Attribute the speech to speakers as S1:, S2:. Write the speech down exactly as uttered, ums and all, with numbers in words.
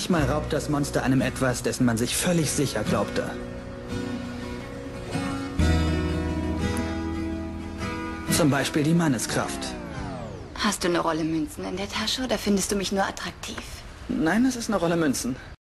S1: Manchmal raubt das Monster einem etwas, dessen man sich völlig sicher glaubte. Zum Beispiel die Manneskraft.
S2: Hast du eine Rolle Münzen in der Tasche oder findest du mich nur attraktiv?
S1: Nein, es ist eine Rolle Münzen.